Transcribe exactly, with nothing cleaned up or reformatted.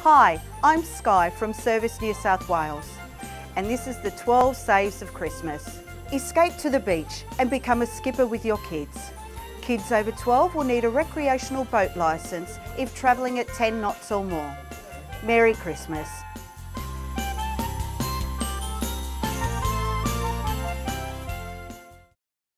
Hi, I'm Sky from Service New South Wales, and this is the twelve Saves of Christmas. Escape to the beach and become a skipper with your kids. Kids over twelve will need a recreational boat licence if travelling at ten knots or more. Merry Christmas.